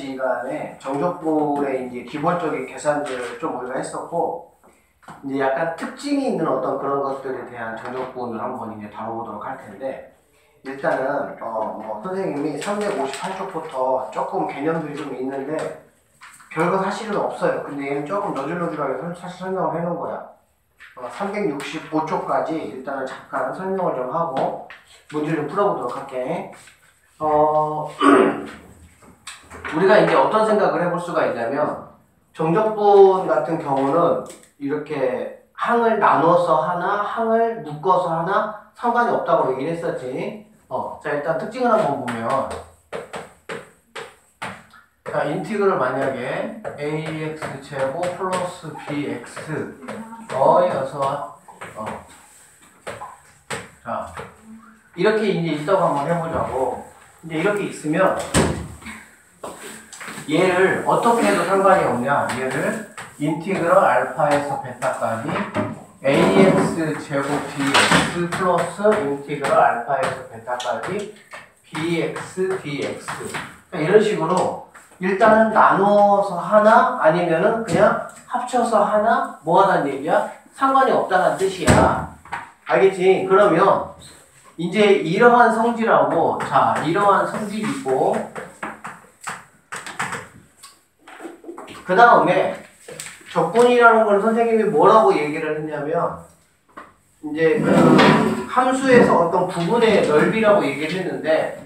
시간에 정적분의 이제 기본적인 계산들을 좀 우리가 했었고, 이제 약간 특징이 있는 어떤 그런 것들에 대한 정적분을 한번 이제 다뤄보도록 할 텐데, 일단은 뭐 선생님이 358쪽부터 조금 개념들이 좀 있는데 별거 사실은 없어요. 근데 얘는 조금 너줄너줄하게 사실 설명을 해놓은 거야. 365쪽까지 일단은 잠깐 설명을 좀 하고 문제를 좀 풀어보도록 할게. 우리가 이제 어떤 생각을 해볼 수가 있냐면, 정적분 같은 경우는 이렇게 항을 나눠서 하나, 항을 묶어서 하나 상관이 없다고 얘기를 했었지. 자, 일단 특징을 한번 보면, 자, 인티그를 만약에 ax 제곱 플러스 bx 여서 자, 이렇게 이제 있다고 한번 해보자고. 이제 이렇게 있으면 얘를 어떻게 해도 상관이 없냐? 얘를 인티그럴 알파에서 베타까지 ax 제곱 bx 플러스 인티그럴 알파에서 베타까지 bx dx, 그러니까 이런 식으로 일단은 나누어서 하나 아니면은 그냥 합쳐서 하나 뭐 하다는 얘기야? 상관이 없다는 뜻이야. 알겠지? 그러면 이제 이러한 성질하고, 자, 이러한 성질이 있고, 그 다음에 적분이라는 걸 선생님이 뭐라고 얘기를 했냐면, 이제 그 함수에서 어떤 부분의 넓이라고 얘기를 했는데,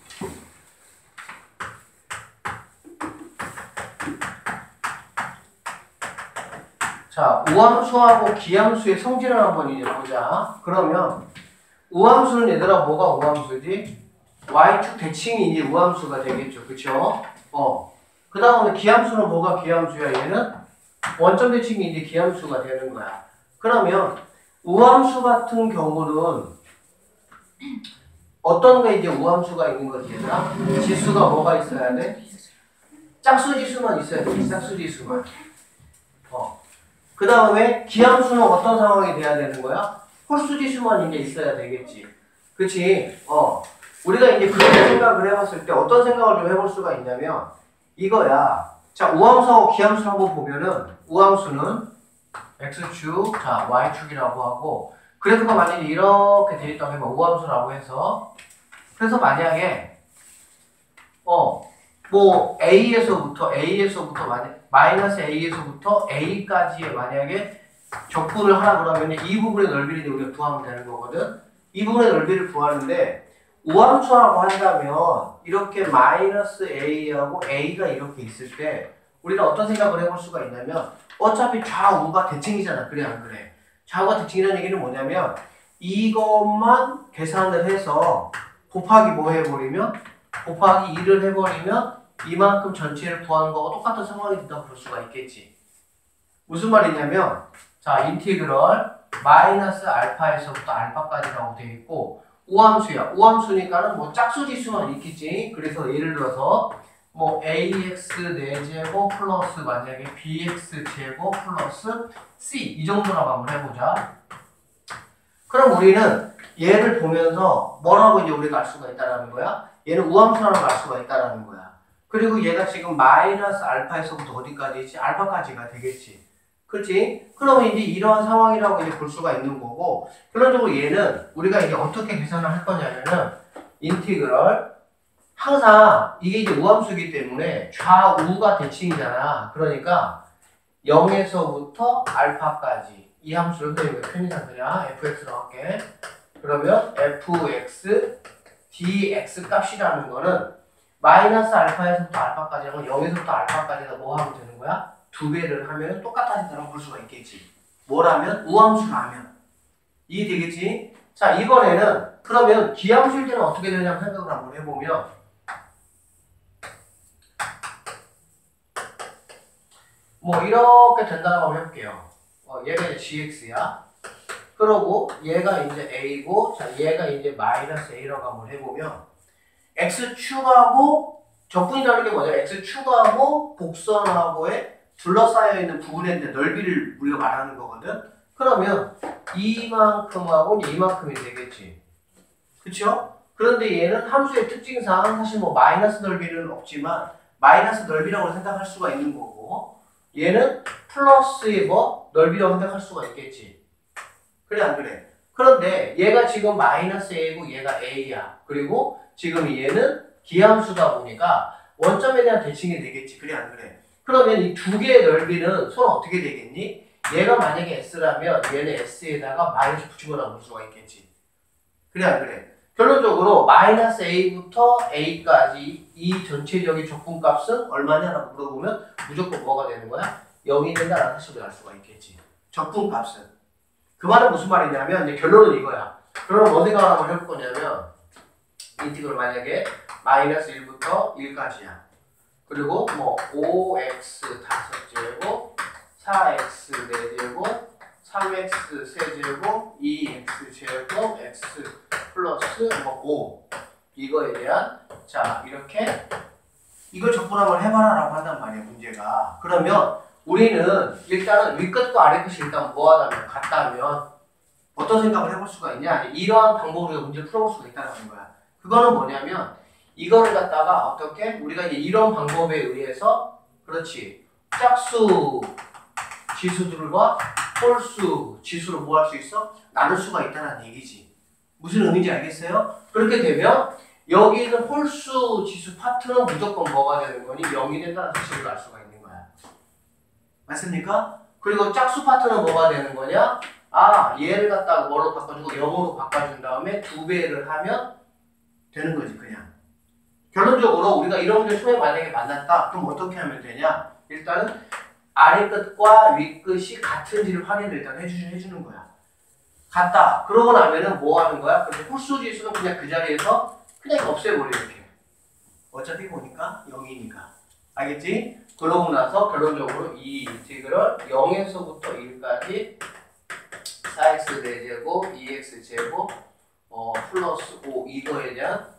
자, 우함수하고 기함수의 성질을 한번 이제 보자. 그러면 우함수는 얘들아 뭐가 우함수지? y축 대칭이 이제 우함수가 되겠죠. 그쵸? 그 다음에 기함수는 뭐가 기함수야? 얘는 원점 대칭이 이제 기함수가 되는 거야. 그러면 우함수 같은 경우는 어떤 게 이제 우함수가 있는 거지, 얘들아? 지수가 뭐가 있어야 돼? 짝수 지수만 있어야 돼. 짝수 지수만. 그 다음에 기함수는 어떤 상황이 돼야 되는 거야? 홀수 지수만 이제 있어야 되겠지. 그치? 우리가 이제 그렇게 생각을 해봤을 때 어떤 생각을 좀 해볼 수가 있냐면 이거야. 자, 우함수하고 기함수 한번 보면은 우함수는 x축, 자, y축이라고 하고, 그래프가 만약에 이렇게 돼 있다고 하면 우함수라고 해서, 그래서 만약에 뭐 a에서부터 마이너스 a에서부터 a까지의 만약에 적분을 하라 그러면 이 부분의 넓이를 우리가 구하면 되는 거거든. 이 부분의 넓이를 구하는데 우함수라고 한다면 이렇게 마이너스 a하고 a가 이렇게 있을 때 우리가 어떤 생각을 해볼 수가 있냐면, 어차피 좌우가 대칭이잖아. 그래 안 그래? 좌우가 대칭이라는 얘기는 뭐냐면 이것만 계산을 해서 곱하기 뭐 해버리면, 곱하기 2를 해버리면 이만큼 전체를 구하는 거하고 똑같은 상황이 된다고 볼 수가 있겠지. 무슨 말이냐면, 자, 인티그럴 마이너스 알파에서부터 알파까지라고 되어 있고, 우함수야. 우함수니까는 뭐 짝수지수만 있겠지. 그래서 예를 들어서 뭐 ax 4제곱 플러스 만약에 bx 제곱 플러스 c 이 정도라고 한번 해보자. 그럼 우리는 얘를 보면서 뭐라고 이제 우리가 알 수가 있다라는 거야? 얘는 우함수라는 걸 알 수가 있다라는 거야. 그리고 얘가 지금 마이너스 알파에서부터 어디까지지? 알파까지가 되겠지. 그렇지? 그러면 이제 이러한 상황이라고 이제 볼 수가 있는 거고, 결론적으로 얘는 우리가 이제 어떻게 계산을 할 거냐면은 인티그럴, 항상 이게 이제 우함수이기 때문에 좌우가 대칭이잖아. 그러니까 0에서부터 알파까지 이 함수를 선생님이 편의상 그냥 fx로 할게. 그러면 fx dx 값이라는 거는 마이너스 알파에서부터 알파까지 하고 0에서부터 알파까지가 뭐 하면 되는 거야? 2배를 하면 똑같아진다고 볼 수가 있겠지. 뭐라면? 우함수라면. 이해되겠지? 자, 이번에는 그러면 기함수일 때는 어떻게 되냐고 생각을 한번 해보면, 뭐 이렇게 된다고 한번 해볼게요. 얘가 이제 gx야. 그러고 얘가 이제 a고, 자, 얘가 이제 마이너스 a라고 한번 해보면, x축하고 적분이라는 게 뭐냐? x축하고 곡선하고의 둘러싸여 있는 부분의 넓이를 우리가 말하는 거거든. 그러면 이만큼하고 이만큼이 되겠지. 그쵸? 그런데 얘는 함수의 특징상 사실 뭐 마이너스 넓이는 없지만 마이너스 넓이라고 생각할 수가 있는 거고 얘는 플러스의 뭐 넓이라고 생각할 수가 있겠지. 그래 안 그래? 그런데 얘가 지금 마이너스 a고 얘가 a야. 그리고 지금 얘는 기함수다 보니까 원점에 대한 대칭이 되겠지. 그래 안 그래? 그러면 이 두 개의 넓이는 서로 어떻게 되겠니? 얘가 만약에 s라면 얘는 s에다가 마이너스 붙인 거라고 볼 수가 있겠지. 그래 안 그래? 결론적으로 마이너스 a부터 a까지 이 전체적인 적분값은 얼마냐라고 물어보면 무조건 뭐가 되는 거야? 0이 된다라는 사실을 알 수가 있겠지. 적분값은. 그 말은 무슨 말이냐면 이제 결론은 이거야. 그럼 뭐 생각을 한번 해볼 거냐면 인티그럴 만약에 마이너스 1부터 1까지야. 그리고 뭐 5x 5제곱 4x 4제곱 3x 세제곱 2x 제곱 x 플러스 뭐 5 이거에 대한 자 이렇게 이걸 적분함을 해봐라라고 한단 말이야 문제가. 그러면 우리는 일단은 윗끝과 아래끝이 일단 뭐하다면 같다면 어떤 생각을 해볼 수가 있냐? 이러한 방법으로 우리가 문제를 풀어볼 수가 있다는 거야. 그거는 뭐냐면 이거를 갖다가 어떻게 우리가 이제 이런 방법에 의해서 그렇지 짝수 지수들과 홀수 지수를 뭐 할 수 있어? 나눌 수가 있다는 얘기지. 무슨 의미인지 알겠어요? 그렇게 되면 여기 있는 홀수 지수 파트는 무조건 뭐가 되는 거니? 0이 된다는 사실을 알 수가 있는 거야. 맞습니까? 그리고 짝수 파트는 뭐가 되는 거냐? 아 얘를 갖다가 뭐로 바꿔주고 0으로 바꿔준 다음에 2배를 하면 되는 거지 그냥. 결론적으로 우리가 이런 문제 처음에 만약에 만났다. 그럼 어떻게 하면 되냐? 일단은 아래 끝과 윗 끝이 같은지를 확인을 일단 해주는 거야. 같다. 그러고 나면은 뭐 하는 거야? 그래서 홀수 지수는 그냥 그 자리에서 그냥 없애버려 이렇게. 어차피 보니까 0이니까. 알겠지? 그러고 나서 결론적으로 이 인티그럴 0에서부터 1까지 4x 4제곱 2x 제곱 플러스 5 이거에 대한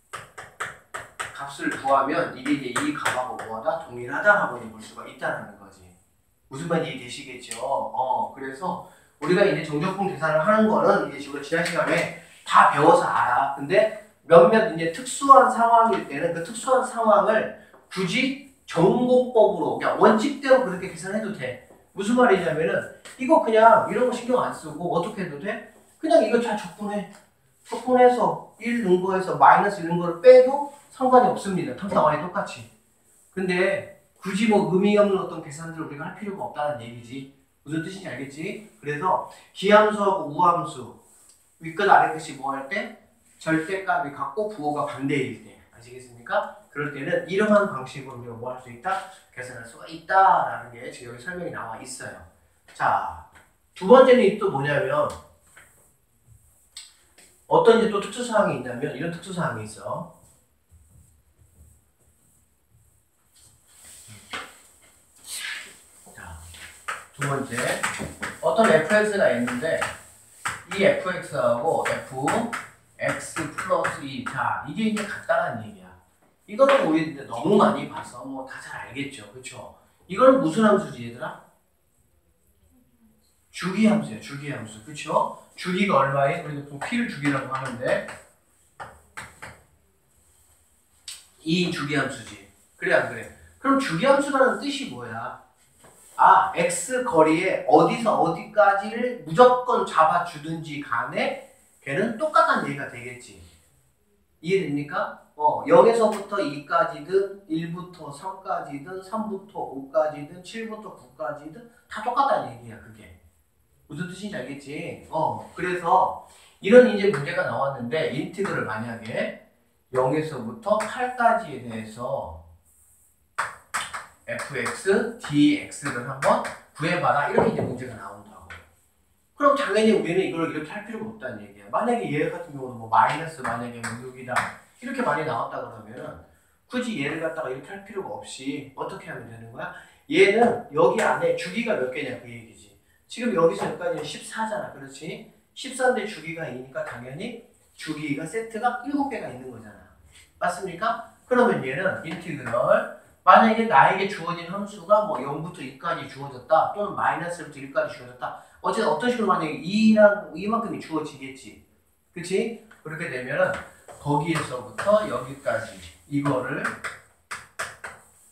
값을 구하면 이게 이제 이 값하고 뭐다 동일하다라고 볼 수가 있다는 거지. 무슨 말인지 이해되시겠죠? 그래서 우리가 이제 정적분 계산을 하는 거는 이제 지금 지난 시간에 다 배워서 알아. 근데 몇몇 이제 특수한 상황일 때는 그 특수한 상황을 굳이 전공법으로 그냥 원칙대로 그렇게 계산해도 돼. 무슨 말이냐면은 이거 그냥 이런 거 신경 안 쓰고 어떻게 해도 돼? 그냥 이거 잘 적분해. 적분해서 1 넣은 거에서 마이너스 1 넣은 거를 빼도 상관이 없습니다. 탕탕와이 똑같이. 근데 굳이 뭐 의미 없는 어떤 계산들을 우리가 할 필요가 없다는 얘기지. 무슨 뜻인지 알겠지? 그래서 기함수하고 우함수 윗끝 아래끝이 뭐 할 때? 절대값이 같고 부호가 반대일 때. 아시겠습니까? 그럴 때는 이러한 방식으로 우리가 뭐 할 수 있다? 계산할 수가 있다라는 게 지금 여기 설명이 나와 있어요. 자, 두 번째는 또 뭐냐면 어떤 이제 또 특수사항이 있냐면 이런 특수사항이 있어. 자, 두 번째 어떤 fx가 있는데 이 fx하고 fx 플러스 2 자 이게 이제 같다는 얘기야. 이거는 우리 너무 많이 봐서 뭐 다 잘 알겠죠, 그렇죠? 이거는 무슨 함수지 얘들아? 주기함수야, 주기함수, 그렇죠? 주기가 얼마에? 우리가 좀 p를 주기라고 하는데 이 주기함수지. 그래 안 그래? 그럼 주기함수라는 뜻이 뭐야? 아, x 거리에 어디서 어디까지를 무조건 잡아주든지 간에 걔는 똑같다는 얘기가 되겠지. 이해됩니까? 0에서부터 2까지든 1부터 3까지든 3부터 5까지든 7부터 9까지든 다 똑같다는 얘기야 그게. 무슨 뜻인지 알겠지? 그래서 이런 이제 문제가 나왔는데 인티그를 만약에 0에서부터 8까지에 대해서 fx, dx를 한번 구해봐라 이렇게 이제 문제가 나온다고. 그럼 당연히 우리는 이걸 이렇게 할 필요가 없다는 얘기야. 만약에 얘 같은 경우는 뭐 마이너스 만약에 뭐 6이다 이렇게 많이 나왔다 그러면은 굳이 얘를 갖다가 이렇게 할 필요가 없이 어떻게 하면 되는 거야? 얘는 여기 안에 주기가 몇 개냐 그 얘기지. 지금 여기서 여기까지는 14잖아. 그렇지? 14인데 주기가 2니까 당연히 주기가 세트가 7개가 있는 거잖아. 맞습니까? 그러면 얘는 인티그럴 만약에 나에게 주어진 함수가 뭐 0부터 2까지 주어졌다 또는 마이너스부터 1까지 주어졌다 어쨌든 어떤 식으로 만약에 2만큼이 주어지겠지. 그치? 그렇게 되면은 거기에서부터 여기까지 이거를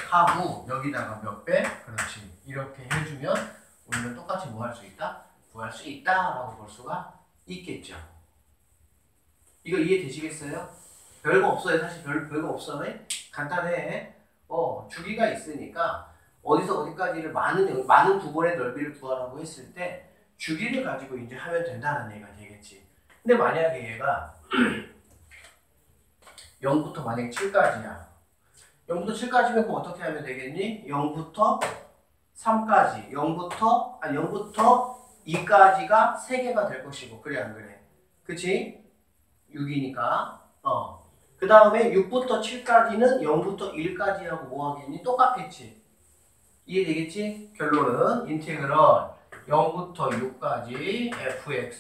하고 여기다가 몇 배? 그렇지. 이렇게 해주면 우리는 똑같이 뭐 할 수 있다? 구할 수 있다라고 볼 수가 있겠죠. 이거 이해되시겠어요? 별거 없어요. 사실 별거 없어. 간단해. 주기가 있으니까 어디서 어디까지를 많은 부분의 넓이를 구하라고 했을 때 주기를 가지고 이제 하면 된다는 얘기가 되겠지. 근데 만약에 얘가 0부터 만약에 7까지야. 0부터 7까지면 그럼 어떻게 하면 되겠니? 0부터 3까지, 0부터 2까지가 3개가 될 것이고, 그래 안 그래? 그치? 6이니까. 그 다음에 6부터 7까지는 0부터 1까지하고 뭐 하겠니? 똑같겠지? 이해되겠지? 결론은 인테그럴 0부터 6까지 fx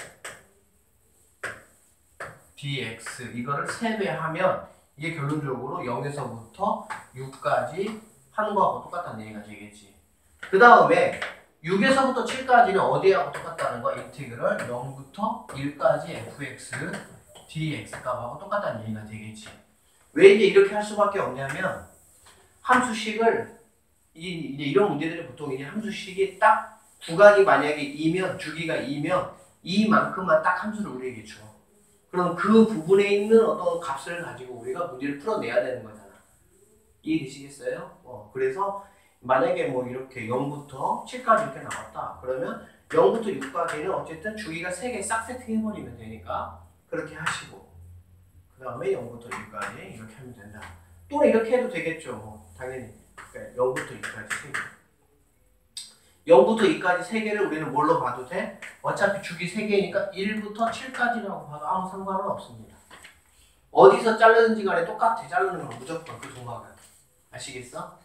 dx 이거를 세배하면 이게 결론적으로 0에서부터 6까지 하는 거하고 똑같다는 얘기가 되겠지. 그 다음에 6에서부터 7까지는 어디하고 똑같다는 거야? 인테그럴 0부터 1까지 fx dx 값하고 똑같다는 얘기가 되겠지. 왜 이제 이렇게 할 수밖에 없냐면 함수식을 이제 이런 문제들이 보통 이제 함수식이 딱 구간이 만약에 2면 주기가 2면 이만큼만 딱 함수를 우리에게 줘. 그럼 그 부분에 있는 어떤 값을 가지고 우리가 문제를 풀어내야 되는 거잖아. 이해되시겠어요? 그래서 만약에 뭐 이렇게 0부터 7까지 이렇게 나왔다. 그러면 0부터 6까지는 어쨌든 주기가 3개 싹 세팅해버리면 되니까 그렇게 하시고 그 다음에 0부터 2까지 이렇게 하면 된다. 또는 이렇게 해도 되겠죠. 당연히. 그러니까 0부터 2까지 3개. 0부터 2까지 3개를 우리는 뭘로 봐도 돼? 어차피 주기 3개니까 1부터 7까지라고 봐도 아무 상관은 없습니다. 어디서 자르는지 간에 똑같아. 자르는 건 무조건 그 도마가. 아시겠어?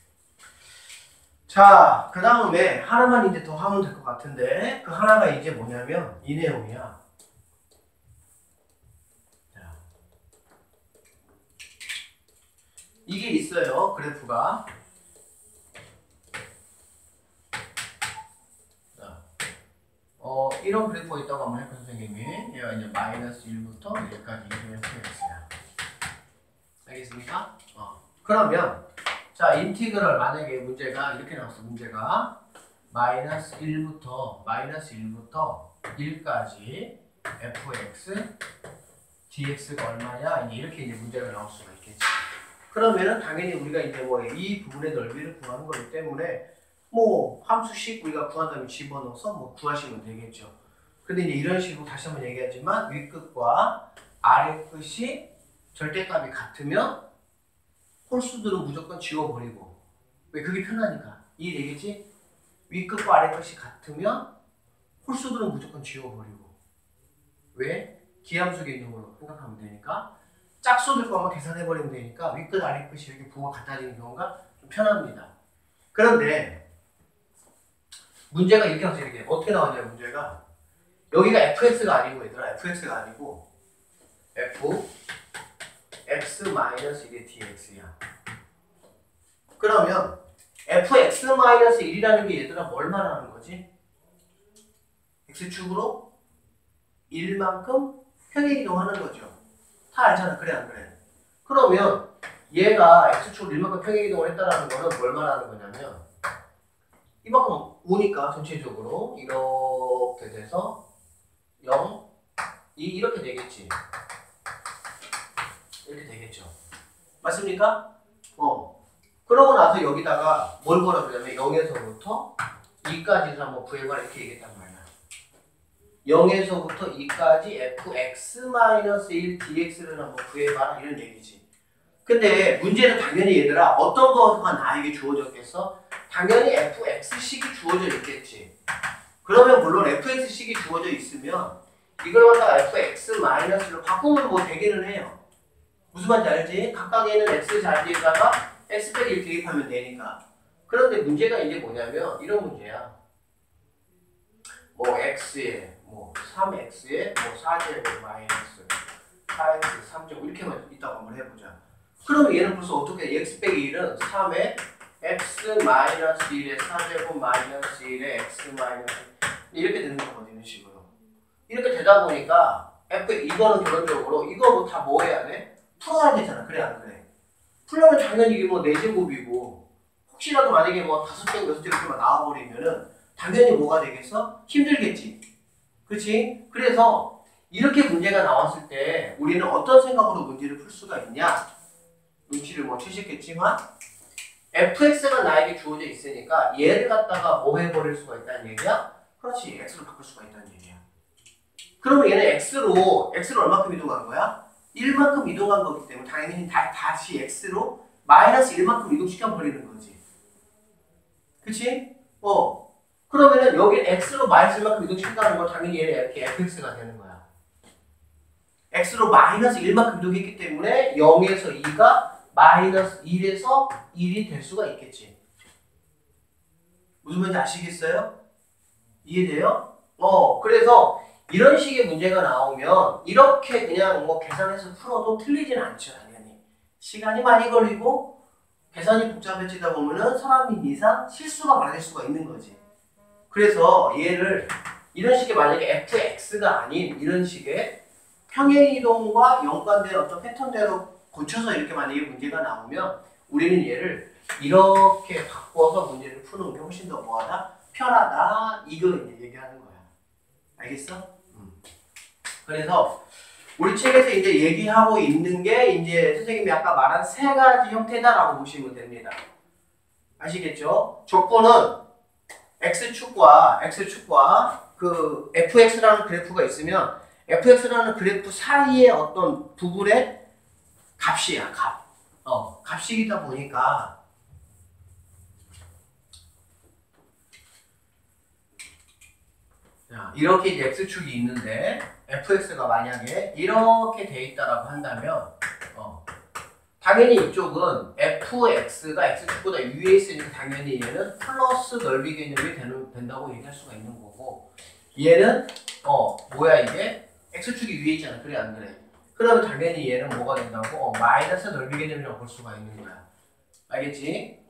자, 그 다음에 하나만 이제 더 하면 될 것 같은데 그 하나가 이제 뭐냐면 이 내용이야. 자, 이게 있어요. 그래프가. 이런 그래프가 있다고 한번 해봐 선생님이. 얘가 이제 마이너스 1부터 1까지 fx야. 알겠습니까? 그러면 자 인티그럴 만약에 문제가 이렇게 나왔어. 문제가 마이너스 1부터 1까지 fx dx가 얼마냐 이렇게 이제 문제가 나올 수가 있겠지. 그러면은 당연히 우리가 이제 뭐 이 부분의 넓이를 구하는 거기 때문에 뭐 함수식 우리가 구한 다음에 집어넣어서 뭐 구하시면 되겠죠. 근데 이제 이런 식으로 다시 한번 얘기하지만 윗끝과 아래끝이 절대값이 같으면 홀수들은 무조건 지워버리고. 왜? 그게 편하니까. 이해되겠지? 윗끝과 아래끝이 같으면 홀수들은 무조건 지워버리고. 왜? 기함수 개념으로 생각하면 되니까. 짝수들 것만 계산해버리면 되니까 윗끝 아래끝이 이렇게 부호가 같아지는 경우가 좀 편합니다. 그런데 문제가 이렇게 나와서 이렇게 어떻게 나왔냐 문제가 여기가 fx가 아니고 얘들아 fx가 아니고 fx-1의 dx야. 그러면 fx-1이라는 게 얘들아 뭘 말하는 거지? x축으로 1만큼 평행이동하는 거죠. 다 알잖아. 그래 안 그래? 그러면 얘가 x축으로 1만큼 평행이동을 했다라는 거는 뭘 말하는 거냐면 이만큼 오니까 전체적으로 이렇게 돼서 0, 2 이렇게 되겠지. 이렇게 되겠죠. 맞습니까? 그러고 나서 여기다가 뭘 보라 그러냐면 0에서부터 2까지를 한번 구해봐라 이렇게 얘기했단 말이야. 0에서부터 2까지 fx-1 dx를 한번 구해봐라 이런 얘기지. 근데 문제는 당연히 얘들아 어떤 거가 나에게 주어졌겠어? 당연히 fx식이 주어져 있겠지. 그러면 물론 fx식이 주어져 있으면 이걸 갖다가 fx-로 바꾸면 뭐 되기는 해요. 무슨 말인지 알지? 각각에는 x 자리에다가 x 빼기 1 대입하면 되니까. 그런데 문제가 이제 뭐냐면 이런 문제야. 뭐 x에 뭐 3x에 뭐 4제곱 마이너스 4x 3제곱 이렇게만 있다고 한번 해보자. 그러면 얘는 벌써 어떻게 x 빼기 1은 3에 x-1에 4제곱 마이너스 1에 x-1 이렇게 되는 거거든요. 이런 식으로. 이렇게 되다 보니까 이거는 결론적으로 이거 뭐 다 뭐 해야 돼? 풀어야 되잖아. 그래 안 그래? 풀려면 당연히 이게 뭐 4제곱이고 혹시라도 만약에 뭐 5개, 6개 이렇게만 나와버리면은 당연히 뭐가 되겠어? 힘들겠지. 그렇지? 그래서 이렇게 문제가 나왔을 때 우리는 어떤 생각으로 문제를 풀 수가 있냐? 눈치를 뭐 채셨겠지만 fx가 나에게 주어져 있으니까 얘를 갖다가 뭐 해버릴 수가 있다는 얘기야? 그렇지. x로 바꿀 수가 있다는 얘기야. 그러면 얘는 x로 얼마큼 이동한 거야? 1만큼 이동한 거기 때문에 당연히 다시 x로 마이너스 1만큼 이동시켜 버리는 거지. 그치? 그러면은 여기 x로 마이너스 1만큼 이동시킨다는 건 당연히 얘는 이렇게 fx가 되는 거야. x로 마이너스 1만큼 이동했기 때문에 0에서 2가 마이너스 1에서 1이 될 수가 있겠지. 무슨 말인지 아시겠어요? 이해돼요? 그래서 이런 식의 문제가 나오면 이렇게 그냥 뭐 계산해서 풀어도 틀리진 않죠, 당연히. 시간이 많이 걸리고 계산이 복잡해지다 보면은 사람인 이상 실수가 많을 수가 있는 거지. 그래서 얘를 이런 식의 만약에 fx가 아닌 이런 식의 평행이동과 연관된 어떤 패턴대로 고쳐서 이렇게 만약에 문제가 나오면 우리는 얘를 이렇게 바꿔서 문제를 푸는 게 훨씬 더 뭐하다? 편하다. 이거 이제 얘기하는 거야. 알겠어? 그래서 우리 책에서 이제 얘기하고 있는 게 이제 선생님이 아까 말한 세 가지 형태다라고 보시면 됩니다. 아시겠죠? 조건은 x축과 그 fx라는 그래프가 있으면 fx라는 그래프 사이의 어떤 부분의 값이야, 값. 값이다 보니까 자, 이렇게 이제 x축이 있는데 fx가 만약에 이렇게 돼 있다라고 한다면 당연히 이쪽은 fx가 x축보다 위에 있으니까 당연히 얘는 플러스 넓이 개념이 된다고 얘기할 수가 있는 거고 얘는 뭐야 이게 x축이 위에 있잖아. 그래 안 그래? 그러면 당연히 얘는 뭐가 된다고? 마이너스 넓이 개념이라고 볼 수가 있는 거야. 알겠지?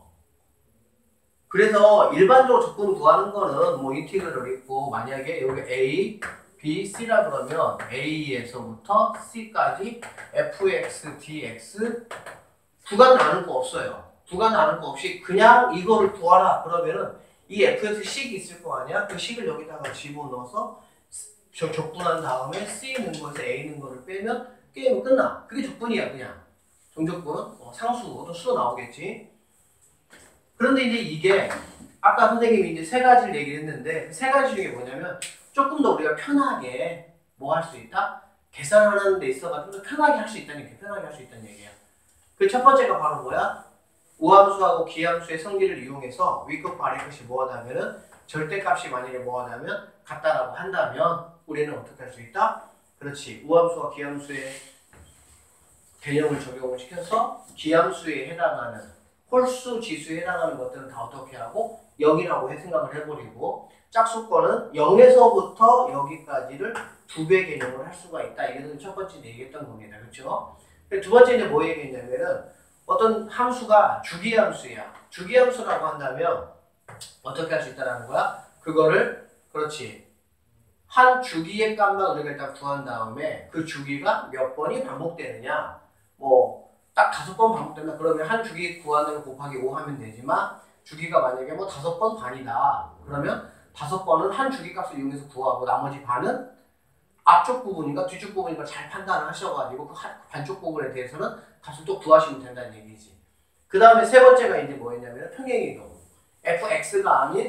그래서 일반적으로 조건 구하는 거는 뭐 인티그럴을 있고 만약에 여기 a, b, c라 그러면 a에서부터 c까지 fx, dx 구간 나눌 거 없어요. 구간 나눌 거 없이 그냥 이거를 구하라 그러면은 이 fx 식이 있을 거 아니야? 그 식을 여기다가 집어넣어서 적분한 다음에 c 는 거에서 a 는 거를 빼면 게임은 끝나. 그게 적분이야 그냥. 정적분, 상수, 어떤 수도 나오겠지. 그런데 이제 이게 아까 선생님이 이제 세 가지를 얘기했는데 세 가지 중에 뭐냐면 조금 더 우리가 편하게 뭐 할 수 있다? 계산하는 데 있어가지고 좀 더 편하게 할 수 있다는 얘기야. 편하게 할 수 있다는 얘기야. 그 첫 번째가 바로 뭐야? 우함수하고 기함수의 성질을 이용해서 위끝 아래끝이 뭐하다면은 절대값이 만약에 뭐하다면 같다라고 한다면 우리는 어떻게 할 수 있다? 그렇지. 우함수와 기함수의 개념을 적용을 시켜서 기함수에 해당하는 홀수 지수에 해당하는 것들은 다 어떻게 하고 0이라고 생각을 해버리고 짝수권은 0에서부터 여기까지를 2배 개념을 할 수가 있다. 이게 첫 번째 얘기했던 겁니다. 그렇죠? 두 번째 이제 뭐 얘기했냐면은 어떤 함수가 주기함수야. 주기함수라고 한다면 어떻게 할 수 있다라는 거야? 그거를 그렇지. 한 주기의 값만 우리가 일단 구한 다음에 그 주기가 몇 번이 반복되느냐 딱 5번 반복된다. 그러면 한 주기 구하는 곱하기 5 하면 되지만 주기가 만약에 5번 반이다. 그러면 5번은 한 주기 값을 이용해서 구하고 나머지 반은 앞쪽 부분인가 뒤쪽 부분인가 잘 판단을 하셔가지고 그 반쪽 부분에 대해서는 값을 또 구하시면 된다는 얘기지. 그 다음에 세 번째가 이제 뭐였냐면 평행이동. fx가 아닌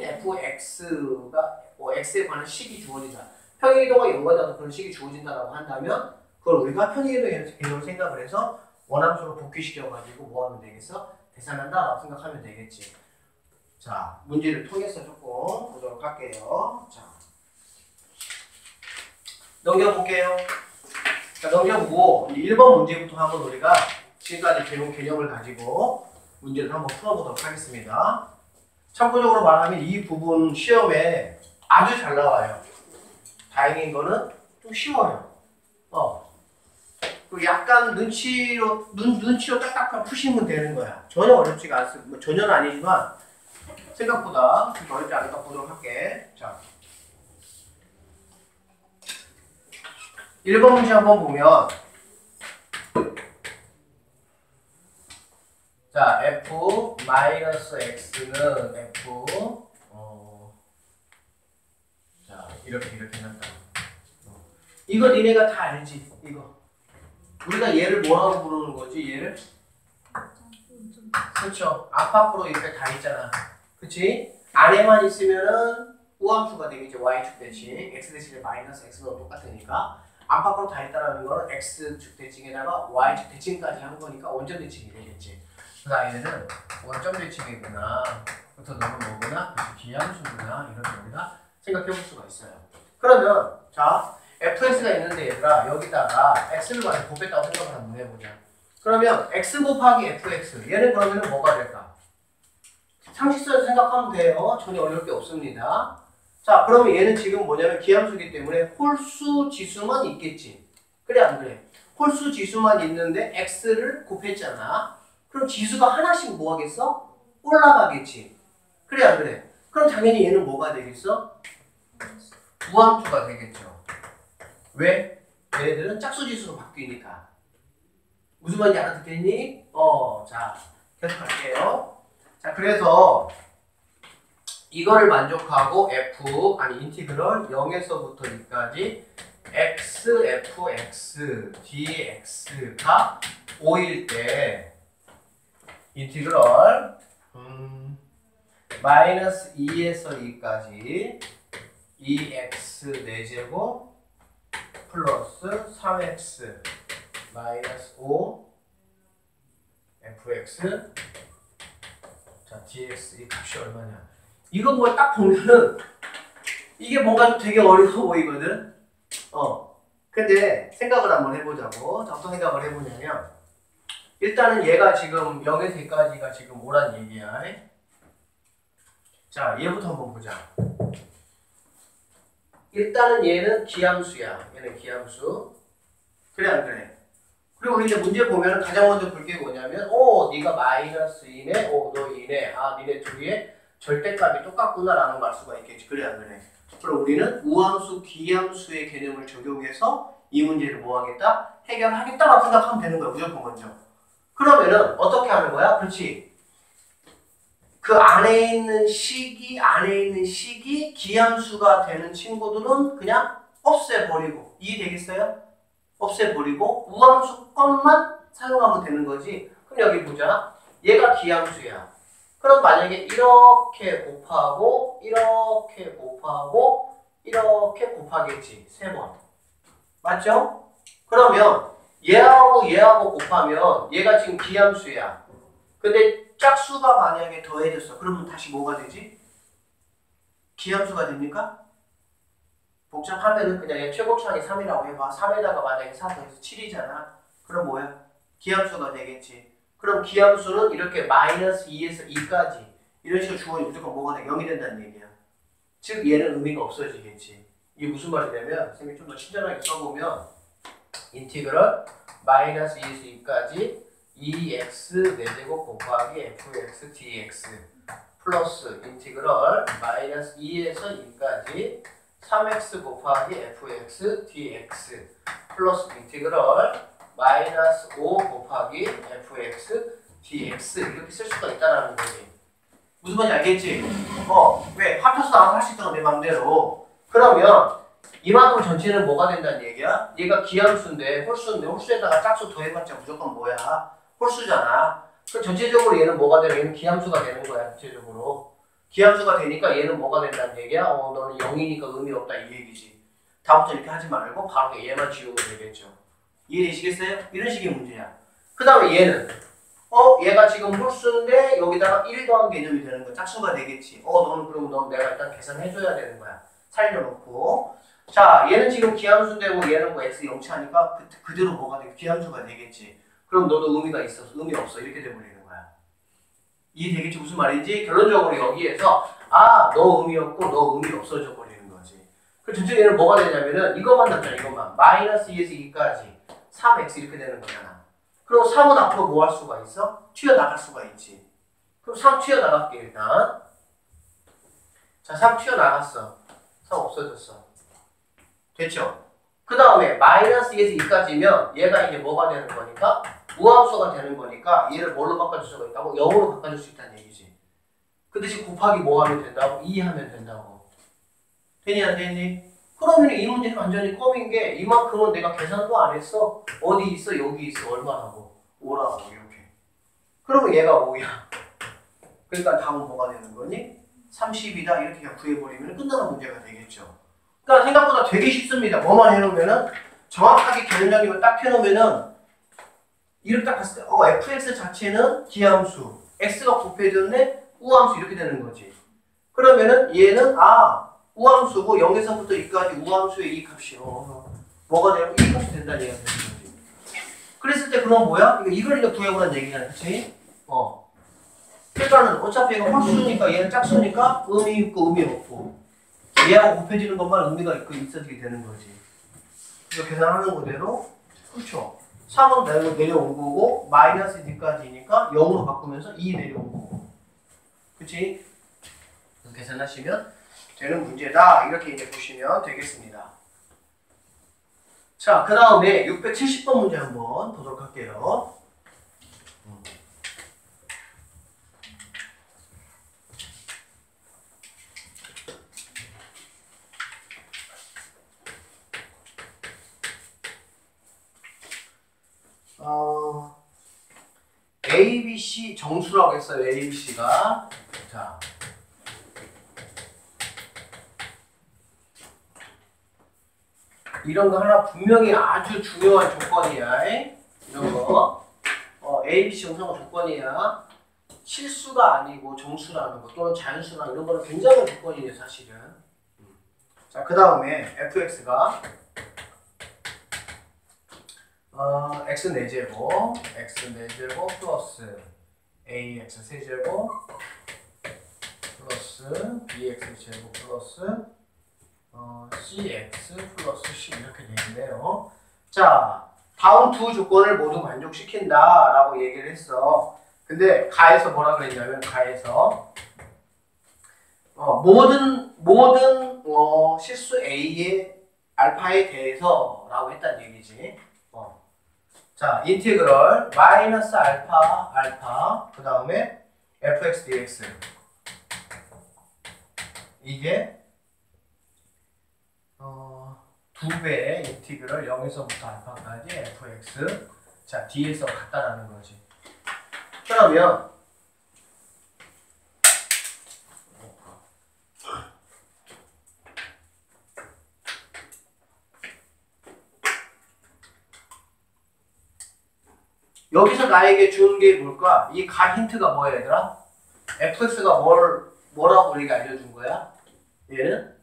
fx가 x에 관한 식이 주어진다. 평행이동과 연관돼서 그런 식이 주어진다라고 한다면 그걸 우리가 평행이동의 개념을 생각을 해서 원함수로 복귀시켜가지고 뭐 하면 되겠어? 계산한다라고 생각하면 되겠지. 자, 문제를 통해서 조금 보도록 할게요. 자, 넘겨볼게요. 자, 넘겨보고 1번 문제부터 한번 우리가 지금까지 배운 개념을 가지고 문제를 한번 풀어보도록 하겠습니다. 참고적으로 말하면 이 부분 시험에 아주 잘 나와요. 다행인 거는 좀 쉬워요. 약간 눈치로 딱딱한 푸시면 되는 거야. 전혀 어렵지가 않습니다. 뭐 전혀는 아니지만 생각보다 좀 어렵지 않을까 보도록 할게. 자, 1번 문제 한번 보면 자, f 마이너스 x는 f 자, 이렇게 한다. 이거 니네가 다 알지? 이거. 우리가 얘를 뭐라고 부르는 거지? 얘를? 그렇죠. 앞으로 이렇게 다 있잖아. 그치? 안에만 있으면은 우함수가 되겠지. y축 대칭. x 대칭에 마이너스 x는 똑같으니까. 안팎으로 다 있다라는 거는 x축 대칭에다가 y축 대칭까지 한 거니까 원점 대칭이 되겠지. 그래서 얘는 원점 대칭이구나. 그래서 너는 뭐구나? 그래서 기함수구나. 이렇게 우리가 생각해 볼 수가 있어요. 그러면 자 fx가 있는데 얘들아 여기다가 x를 많이 곱했다고 생각을 한번 해보자. 그러면 x 곱하기 fx 얘는 그러면 뭐가 될까? 상식선에서 생각하면 돼요. 전혀 어려울 게 없습니다. 자 그러면 얘는 지금 뭐냐면 기함수기 때문에 홀수 지수만 있겠지. 그래 안 그래? 홀수 지수만 있는데 x를 곱했잖아. 그럼 지수가 하나씩 뭐 하겠어? 올라가겠지. 그래 안 그래? 그럼 당연히 얘는 뭐가 되겠어? 무함수가 되겠죠. 왜? 얘네들은 짝수지수로 바뀌니까. 무슨 말인지 알아듣겠니? 자, 계속 갈게요. 자, 그래서 이거를 만족하고 인티그럴 0에서부터 2까지 x, fx, dx가 5일 때 인티그럴 마이너스 2에서 2까지 2x 4제곱 플러스 3x 마이너스 5 fx 자 dx 이 값이 얼마냐. 이거 뭐 딱 보면은 이게 뭔가 되게 어려워 보이거든. 근데 생각을 한번 해보자고. 자, 어떤 생각을 해보냐면 일단은 얘가 지금 0에서 2까지가 지금 오란 얘기야. 자 얘부터 한번 보자. 일단은 얘는 기함수야. 얘는 기함수. 그래 안 그래? 그리고 우리 이제 문제 보면 가장 먼저 볼 게 뭐냐면 네가 마이너스 2네? 너 2네? 니네 둘이의 절대값이 똑같구나라는 걸 알 수가 있겠지. 그래 안 그래? 그럼 우리는 우함수, 기함수의 개념을 적용해서 이 문제를 뭐 하겠다? 해결하겠다라고 생각하면 되는 거야. 무조건 먼저. 그러면은 어떻게 하는 거야? 그렇지. 그 안에 있는 식이 기함수가 되는 친구들은 그냥 없애버리고. 이해되겠어요? 없애버리고 우함수 것만 사용하면 되는 거지. 그럼 여기 보자. 얘가 기함수야. 그럼 만약에 이렇게 곱하고 이렇게 곱하고 이렇게 곱하겠지. 3번. 맞죠? 그러면 얘하고 곱하면 얘가 지금 기함수야. 근데 짝수가 만약에 더해졌어. 그러면 다시 뭐가 되지? 기함수가 됩니까? 복잡하면은 그냥 얘 최고차항이 3이라고 해봐. 3에다가 만약에 4 더해서 7이잖아. 그럼 뭐야? 기함수가 되겠지. 그럼 기함수는 이렇게 마이너스 2에서 2까지 이런 식으로 주어지면 무조건 뭐가 돼? 0이 된다는 얘기야. 즉 얘는 의미가 없어지겠지. 이게 무슨 말이냐면 선생님이 좀 더 친절하게 써보면 인티그럴 마이너스 2에서 2까지 2x 4제곱 곱하기 fx dx 플러스 인티그럴 마이너스 2에서 2까지 3x 곱하기 fx dx 플러스 인티그럴 마이너스 5 곱하기 fx dx 이렇게 쓸 수가 있다는 거지. 무슨 말인지 알겠지? 왜? 합쳐서 나와서 할 수 있다고 내 맘대로. 그러면 이만큼 전체는 뭐가 된다는 얘기야? 얘가 기함수인데 홀수에다가 짝수 더해봤자 무조건 뭐야? 홀수잖아. 그럼 전체적으로 얘는 뭐가 되나? 얘는 기함수가 되는 거야. 전체적으로. 기함수가 되니까 얘는 뭐가 된다는 얘기야? 너는 0이니까 의미 없다 이 얘기지. 다음부터 이렇게 하지 말고 바로 얘만 지우면 되겠죠. 이해되시겠어요? 이런 식의 문제야. 그 다음에 얘는 얘가 지금 홀수인데 여기다가 1 더한 개념이 되는 거야. 짝수가 되겠지. 넌 내가 일단 계산해줘야 되는 거야. 살려놓고. 자, 얘는 지금 기함수인데 얘는 뭐 x 0치 하니까 그대로 뭐가 돼? 기함수가 되겠지. 그럼 너도 의미가 있어서 의미 없어. 이렇게 돼버리는 거야. 이해되겠지? 무슨 말인지? 결론적으로 여기에서 너 의미 없고 너 의미 없어져 버리는 거지. 그럼 전체 얘는 뭐가 되냐면은 이것만 남잖아. 이것만. 마이너스 2에서 2까지 3x 이렇게 되는 거잖아. 그럼 3은 앞으로 뭐 할 수가 있어? 튀어나갈 수가 있지. 그럼 3 튀어나갈게 일단. 자, 3 튀어나갔어. 3 없어졌어. 됐죠? 그 다음에 마이너스 2에서 2까지면 얘가 이제 뭐가 되는 거니까 우함수가 되는 거니까 얘를 뭘로 바꿔줄 수가 있다고? 0으로 바꿔줄 수 있다는 얘기지. 그 대신 곱하기 뭐 하면 된다고? 2 하면 된다고. 되니 안 되니? 그러면 이 문제는 완전히 껌인 게 이만큼은 내가 계산도 안 했어. 어디 있어? 여기 있어. 얼마라고? 5라고 이렇게. 그러면 얘가 5야. 그러니까 다음은 뭐가 되는 거니? 30이다 이렇게 그냥 구해버리면 끝나는 문제가 되겠죠. 그러니까 생각보다 되게 쉽습니다. 뭐만 해놓으면은 정확하게 개념적이면 딱 해놓으면은 이렇게 딱 봤을 때 fx 자체는 기함수, x가 곱해졌네 우함수 이렇게 되는 거지. 그러면은 얘는 우함수고 0에서부터 2까지 우함수의 이 값이 뭐가 되면 이 값이 된다는 얘기가 되는 거지. 그랬을 때 그럼 뭐야? 이걸 구해보라는 얘기잖아, 그치? 그러니까는 어차피 이거 홀수니까 얘는 짝수니까 의미 있고 의미 없고 얘하고 곱해지는 것만 의미가 있고 있어지게 되는 거지. 이거 계산하는 그대로 그렇죠. 3은 내려온 거고 마이너스 2까지니까 0으로 바꾸면서 2 내려온 거고 그치? 계산하시면 되는 문제다 이렇게 이제 보시면 되겠습니다. 자, 그 다음에 670번 문제 한번 보도록 할게요. ABC 정수라고 했어요. ABC가. 자. 이런 거 하나 분명히 아주 중요한 조건이야. 이런 거. ABC 정수가 조건이야. 실수가 아니고 정수라는 거 또는 자연수나 이런 거는 굉장한 조건이에요, 사실은. 자, 그 다음에 fx가 x 4제곱 플러스 ax 세제곱 플러스 bx 제곱 플러스 cx 플러스 c 이렇게 되겠네요. 자, 다음 두 조건을 모두 만족시킨다 라고 얘기를 했어. 근데 가에서 뭐라 그랬냐면 가에서 모든 실수 a의 알파에 대해서 라고 했다는 얘기지. 자, 인티그럴 마이너스 알파 그 다음에 fx dx 이게 2배의 인티그럴 0에서부터 알파까지 fx 자 dx가 같다라는 거지. 그러면 여기서 나에게 주는 게 뭘까? 이 가 힌트가 뭐야 얘들아? fx가 뭐라고 우리가 알려준 거야? 얘는?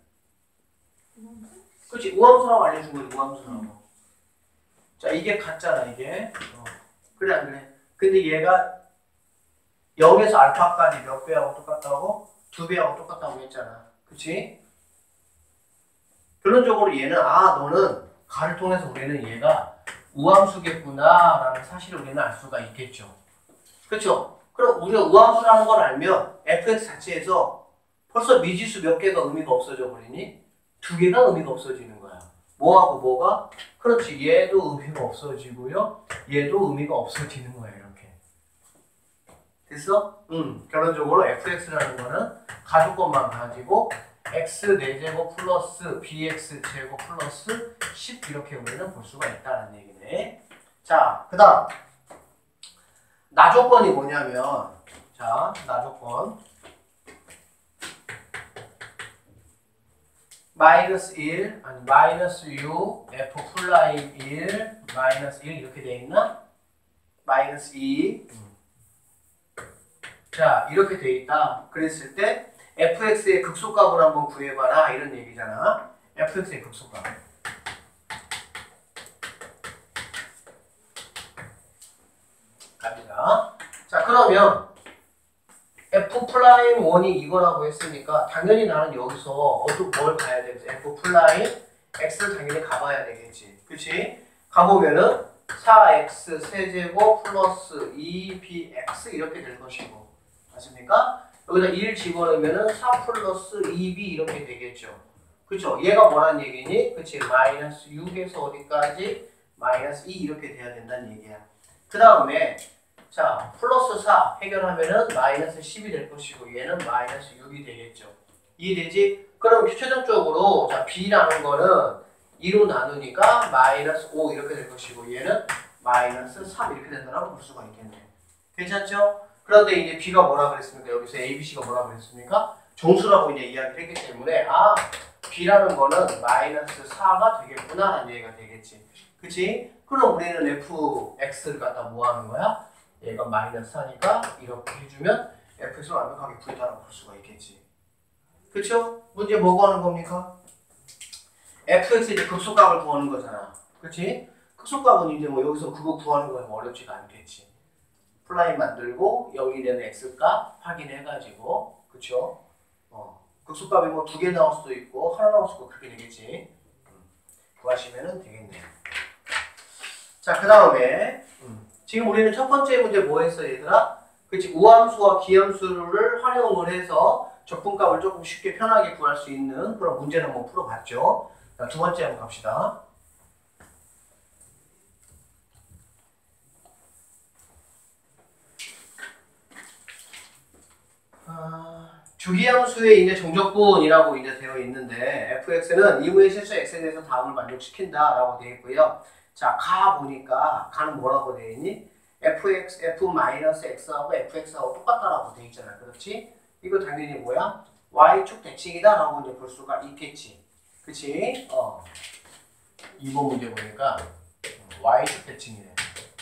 그렇지, 우함수라고 알려준 거지, 우함수라고. 자, 이게 같잖아, 이게. 그래, 안 그래? 근데 얘가 0에서 알파까지 몇 배하고 똑같다고? 2배하고 똑같다고 했잖아. 그치? 결론적으로 얘는, 너는 가를 통해서 우리는 얘가 우함수겠구나 라는 사실을 우리는 알 수가 있겠죠. 그렇죠? 그럼 우리가 우함수라는 걸 알면 fx 자체에서 벌써 미지수 몇 개가 의미가 없어져 버리니? 2개가 의미가 없어지는 거야. 뭐하고 뭐가? 그렇지. 얘도 의미가 없어지고요. 얘도 의미가 없어지는 거야. 이렇게. 됐어? 결론적으로 fx라는 거는 가조건만 가지고 x 4제곱 플러스 bx 제곱 플러스 10 이렇게 우리는 볼 수가 있다는 얘기네. 자, 그 다음 나조건이 뭐냐면 자, 나조건 마이너스 1 아니 마이너스 6 f 플라임 1 마이너스 1 이렇게 돼 있나? 마이너스 2 자, 이렇게 돼 있다. 그랬을 때 fx의 극소값을 한번 구해봐라 이런 얘기잖아. fx의 극소값 갑니다. 자, 그러면 f'1이 이거라고 했으니까 당연히 나는 여기서 뭘 가야 되겠지? f' x를 당연히 가봐야 되겠지. 그치? 가보면은 4x 세제곱 플러스 2bx 이렇게 될 것이고 맞습니까? 여기다 1 집어넣으면은 4 플러스 2b 이렇게 되겠죠. 그쵸? 얘가 뭐란 얘기니? 그치? 마이너스 6에서 어디까지? 마이너스 2 이렇게 돼야 된다는 얘기야. 그 다음에 자 플러스 4 해결하면은 마이너스 10이 될 것이고 얘는 마이너스 6이 되겠죠. 이해되지? 그럼 최종적으로 자 b라는 거는 2로 나누니까 마이너스 5 이렇게 될 것이고 얘는 마이너스 3 이렇게 된다고 볼 수가 있겠네. 괜찮죠? 그런데 이제 b가 뭐라 그랬습니까? 여기서 a, b, c가 뭐라 그랬습니까? 정수라고 이제 이야기를 했기 때문에 아 b라는 거는 마이너스 4가 되겠구나 라는 얘기가 되겠지. 그치? 그럼 우리는 fx를 갖다 뭐 하는 거야? 얘가 마이너스 4니까 이렇게 해주면 fx를 완벽하게 구했다고 볼 수가 있겠지. 그쵸? 문제 뭐 구하는 겁니까? fx의 이제 극소값을 구하는 거잖아. 그치? 극소값은 이제 뭐 여기서 그거 구하는 거는 어렵지가 않겠지. 플라인 만들고 여기 되는 x값 확인해가지고 그쵸? 극소값이 뭐 2개 나올 수도 있고 하나 나올 수도 있고 그렇게 되겠지. 구하시면 되겠네요. 자, 그 다음에 지금 우리는 첫 번째 문제 뭐 했어 얘들아? 그치? 우함수와 기함수를 활용을 해서 적분값을 조금 쉽게 편하게 구할 수 있는 그런 문제를 한번 풀어봤죠. 자, 두 번째 한번 갑시다. 주기함수의 이제 정적분이라고 이제 되어 있는데 fx는 이후의 실수 x에 대해서 다음을 만족시킨다라고 되어 있고요. 자, 가 보니까 가는 뭐라고 되어 있니? fx, f-x하고 fx하고 똑같다라고 되어 있잖아. 그렇지? 이거 당연히 뭐야? y축 대칭이다라고 이제 볼 수가 있겠지. 그치? 2번 문제 보니까 y축 대칭이네.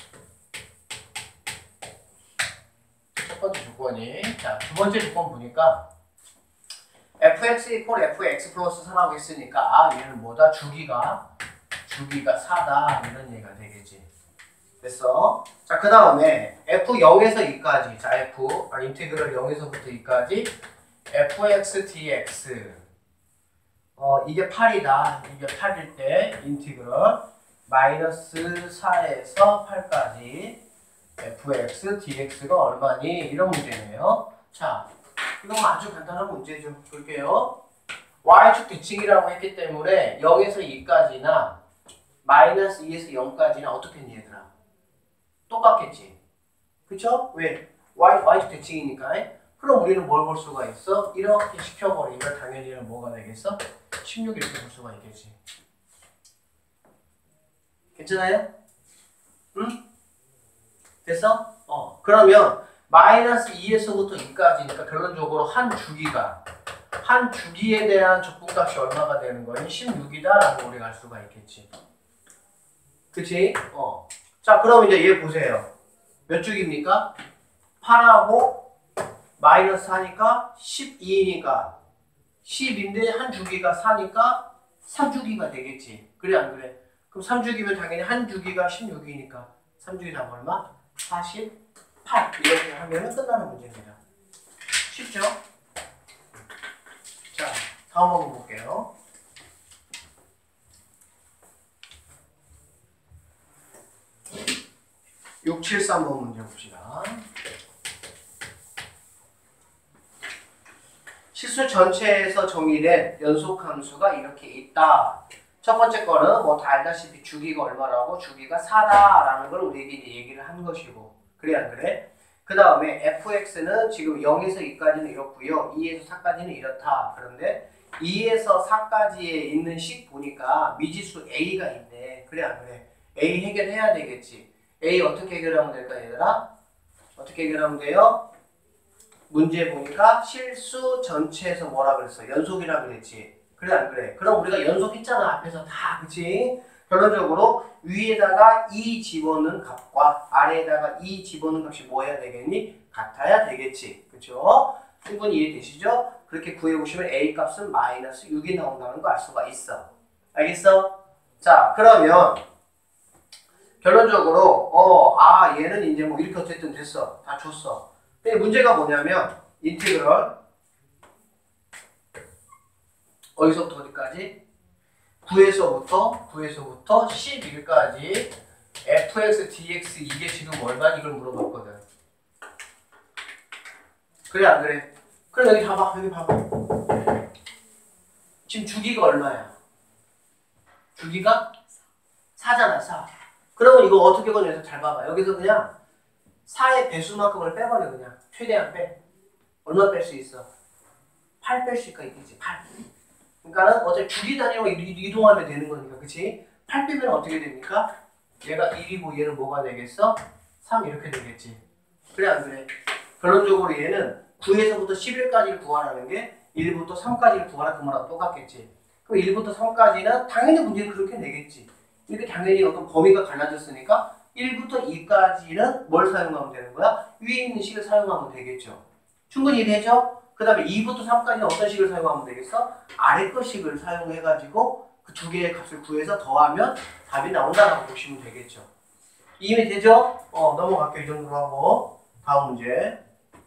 첫 번째 조건이. 자, 두 번째 조건 보니까 fx 이퀄 fx 플러스 4라고 했으니까 아 얘는 뭐다? 주기가 4다 이런 얘기가 되겠지. 됐어? 자, 그 다음에 f 0에서 2까지 자 f 인테그럴 0에서부터 2까지 fx dx 이게 8이다. 이게 8일 때 인테그럴 마이너스 4에서 8까지 fx dx가 얼마니? 이런 문제네요. 자, 이건 아주 간단한 문제 좀 볼게요. y축 대칭이라고 했기 때문에 0에서 2까지나 마이너스 2에서 0까지는 어떻게 했니 얘들아? 똑같겠지. 그쵸? 왜? y축 대칭이니까. 그럼 우리는 뭘 볼 수가 있어? 이렇게 시켜버리면 당연히 뭐가 되겠어? 16 이렇게 볼 수가 있겠지. 괜찮아요? 응? 됐어? 그러면 마이너스 2에서부터 2까지니까 결론적으로 한 주기에 대한 적분값이 얼마가 되는 거니? 16이다 라고 우리가 알 수가 있겠지. 그치? 자, 그럼 이제 얘 보세요. 몇 주기입니까? 8하고 마이너스 4니까 12니까 10인데 한 주기가 4니까 3주기가 되겠지. 그래 안 그래? 그럼 3주기면 당연히 한 주기가 16이니까 3주기 답은 얼마? 48 이렇게 하면 끝나는 문제입니다. 쉽죠? 자, 다음 한번 볼게요. 673번 문제 봅시다. 실수 전체에서 정의된 연속함수가 이렇게 있다. 첫 번째 거는 뭐 다 알다시피 주기가 얼마라고? 주기가 4다라는 걸 우리에게 얘기를 한 것이고. 그래 안 그래? 그 다음에 fx는 지금 0에서 2까지는 이렇고요. 2에서 4까지는 이렇다. 그런데 2에서 4까지에 있는 식 보니까 미지수 a가 있네. 그래 안 그래? a 해결해야 되겠지. a 어떻게 해결하면 될까 얘들아? 어떻게 해결하면 돼요? 문제 보니까 실수 전체에서 뭐라 그랬어? 연속이라 그랬지. 그래 안 그래? 그럼 우리가 연속했잖아 앞에서 다. 그치? 결론적으로 위에다가 2 집어넣은 값과 아래에다가 2 집어넣은 값이 뭐 해야 되겠니? 같아야 되겠지. 그쵸? 충분히 이해되시죠? 그렇게 구해보시면 a 값은 마이너스 6이 나온다는 거 알 수가 있어. 알겠어? 자, 그러면 결론적으로 얘는 이제 뭐 이렇게 어쨌든 됐어. 다 줬어. 근데 문제가 뭐냐면 인테그럴 어디서부터 어디까지? 9에서부터 11까지 fx, dx 이게 지금 얼마? 이걸 물어봤거든. 그래 안 그래? 그럼 여기 봐봐. 여기 봐봐. 지금 주기가 얼마야? 주기가 4잖아. 4. 그러면 이거 어떻게 꺼내서 잘 봐봐. 여기서 그냥 4의 배수만큼을 빼버려. 그냥 최대한 빼. 얼마 뺄 수 있어? 8 뺄 수 있겠지. 8. 그러니까는 어차피 줄이 단위로 이동하면 되는 거니까. 그치? 8 빼면 어떻게 됩니까? 얘가 1이고 얘는 뭐가 되겠어? 3 이렇게 되겠지. 그래 안 그래? 결론적으로 얘는 9에서부터 11까지를 구하라는 게 1부터 3까지를 구하라 그 말하고 똑같겠지. 그럼 1부터 3까지는 당연히 문제는 그렇게 내겠지. 이렇게 당연히 어떤 범위가 갈라졌으니까 1부터 2까지는 뭘 사용하면 되는 거야? 위에 있는 식을 사용하면 되겠죠. 충분히 이해되죠? 그 다음에 2부터 3까지는 어떤 식을 사용하면 되겠어? 아래 거 식을 사용해가지고 그 두 개의 값을 구해서 더하면 답이 나온다라고 보시면 되겠죠. 이해가 되죠? 넘어갈게요. 이 정도로 하고 다음 문제.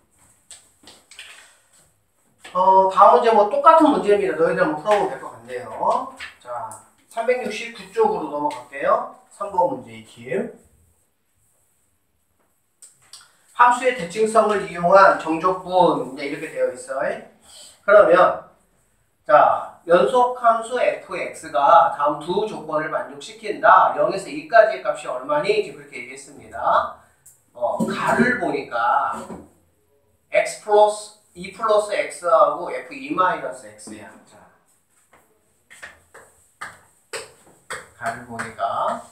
다음 문제 뭐 똑같은 문제입니다. 너희들 한번 풀어보면 될 것 같네요. 자, 369쪽으로 넘어갈게요. 3번 문제 익힘. 함수의 대칭성을 이용한 정적분 이렇게 되어 있어요. 그러면 자 연속함수 fx가 다음 두 조건을 만족시킨다. 0에서 2까지의 값이 얼마니? 지금 그렇게 얘기했습니다. 가를 보니까 x 플러스 2 플러스 x하고 f2 마이너스 x야. 자, 가를 보니까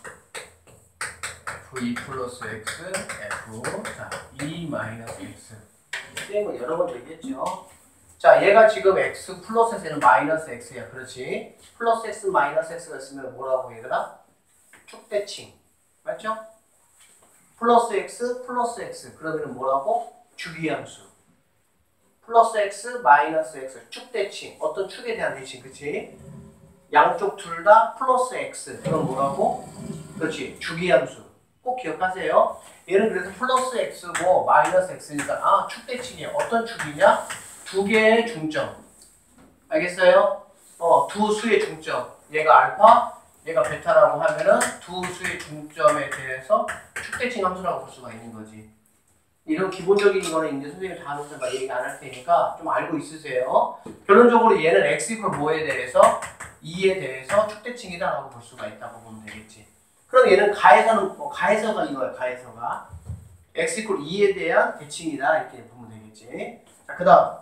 f2 플러스 x, f 자, 2 마이너스 x. 쌤은 여러 번 얘기했죠. 자, 얘가 지금 x 플러스 x는 마이너스 x야. 그렇지? 플러스 x 마이너스 x가 있으면 뭐라고 얘들아? 축대칭. 맞죠? 플러스 x 플러스 x 그러면 뭐라고? 주기함수. 플러스 x 마이너스 x 축대칭. 어떤 축에 대한 대칭. 그치? 양쪽 둘 다 플러스 x. 그럼 뭐라고? 그렇지. 주기함수. 꼭 기억하세요. 얘는 그래서 플러스 x고 마이너스 x니까 축대칭이야. 어떤 축이냐? 두 개의 중점. 알겠어요? 두 수의 중점. 얘가 알파, 얘가 베타라고 하면은 두 수의 중점에 대해서 축대칭 함수라고 볼 수가 있는 거지. 이런 기본적인 거는 이제 선생님이 다 하면서 막 얘기 안 할 테니까 좀 알고 있으세요. 결론적으로 얘는 x 이퀄 뭐에 대해서 2에 대해서 축대칭이다라고 볼 수가 있다고 보면 되겠지. 그럼 얘는 가에서는 가에서가 이거야. 가에서가 x 이퀄 2에 대한 대칭이다 이렇게 보면 되겠지. 자, 그다음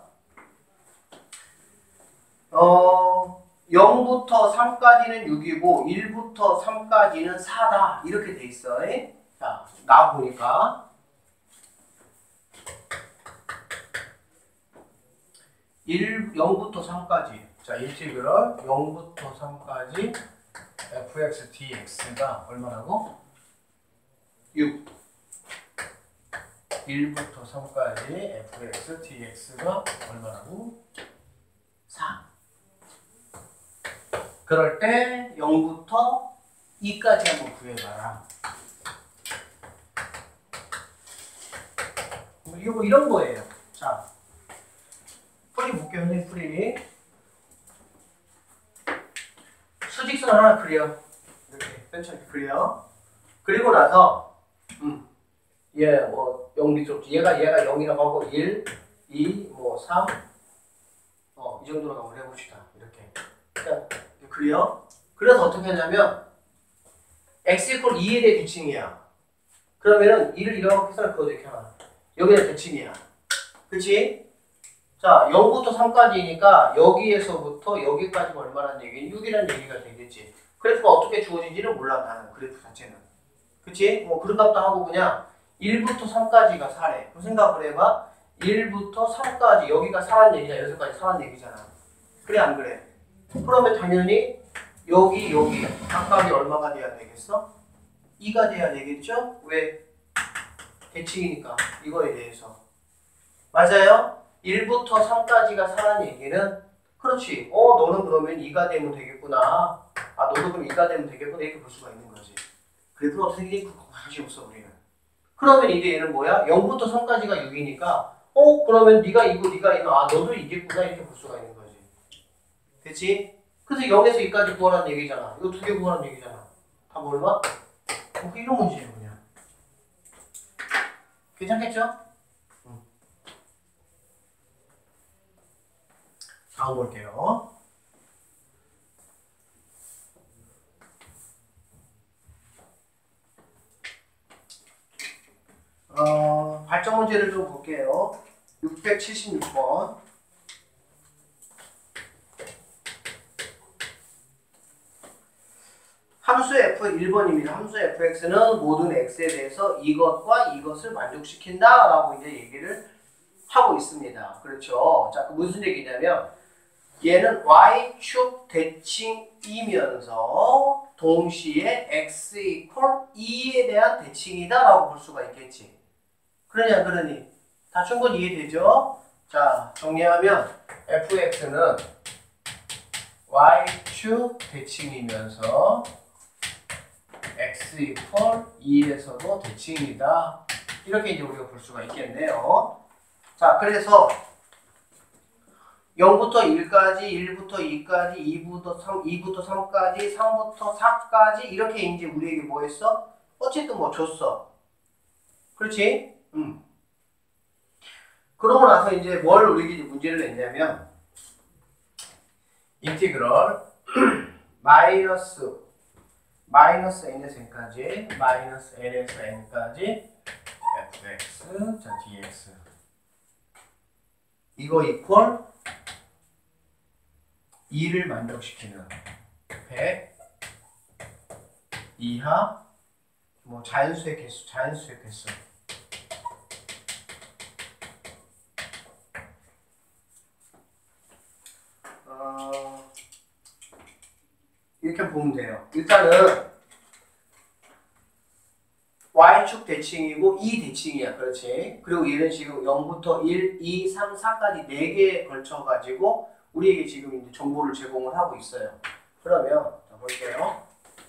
0부터 3까지는 6이고 1부터 3까지는 4다 이렇게 돼 있어. 자, 나 보니까 0부터 3까지. 자, 인티그럴 0부터 3까지 fx dx가 얼마라고? 6. 1부터 3까지 fx dx가 얼마라고? 4. 그럴 때 0부터 2까지 한번 구해봐라. 이거 이런 거예요. 자, 풀이 볼게요. 선생님 풀이. 수직선 하나 그려. 이렇게 펜처럼 그려. 그리고 나서 얘 뭐 0 밑으로 얘가 0이라고 하고 1, 2, 뭐 3, 이 정도로 한번 해봅시다. 이렇게. 자, 그려. 그래서 어떻게 하냐면 x 이퀄 2에 대해 대칭이야. 그러면은 2를 이렇게 해서 그거 이렇게 하나. 여기가 대칭이야. 그치? 자, 0부터 3까지니까 여기에서부터 여기까지가 얼마란 얘기? 6이라는 얘기가 되겠지. 그래프가 어떻게 주어진지는 몰라 나는 그래프 자체는. 그치? 그런 값도 하고 그냥 1부터 3까지가 4래. 그 생각을 해봐. 1부터 3까지 여기가 4란 얘기잖아. 여기까지 4란 얘기잖아. 그래 안 그래? 그러면 당연히 여기 각각이 얼마가 돼야 되겠어? 2가 돼야 되겠죠? 왜? 대칭이니까 이거에 대해서. 맞아요? 1부터 3까지가 4란 얘기는 그렇지. 너는 그러면 2가 되면 되겠구나. 너도 그럼 2가 되면 되겠구나. 이렇게 볼 수가 있는 거지. 그래도 어떻게 되지? 그거 관심 없어 우리는. 그러면 이제 얘는 뭐야? 0부터 3까지가 6이니까 그러면 네가 이거 네가 이거 너도 이겠구나 이렇게 볼 수가 있는 거지. 됐지? 그래서 0에서 2까지 구하라는 얘기잖아. 이거 두 개 구하라는 얘기잖아. 다 얼마? 이런 문제예요 그냥. 괜찮겠죠? 다음 볼게요. 676번. 함수 f 1번입니다. 함수 fx는 모든 x에 대해서 이것과 이것을 만족시킨다 라고 이제 얘기를 하고 있습니다. 그렇죠. 자, 그 무슨 얘기냐면 얘는 y축 대칭이면서 동시에 x 이퀄 2에 대한 대칭이다 라고 볼 수가 있겠지. 그러냐 안 그러니? 다 충분히 이해되죠? 자, 정리하면 fx는 y축 대칭이면서 x 이퀄 2에서도 대칭이다. 이렇게 이제 우리가 볼 수가 있겠네요. 자, 그래서 0부터 1까지, 1부터 2까지, 2부터 3까지, 3부터 4까지 이렇게 이제 우리에게 뭐 했어? 어쨌든 뭐 줬어. 그렇지? 그러고 나서 이제 뭘 우리에게 문제를 냈냐면 인티그럴 마이너스 n에서 n까지 마이너스 n에서 n까지 fx 자 dx 이거 이퀄 2를 만족시키는 100 이하 뭐 자연수의 개수 이렇게 보면 돼요. 일단은 y축 대칭이고 2 대칭이야. 그렇지? 그리고 얘는 지금 0부터 1, 2, 3, 4까지 4개에 걸쳐가지고 우리에게 지금 이제 정보를 제공을 하고 있어요. 그러면 자, 볼게요.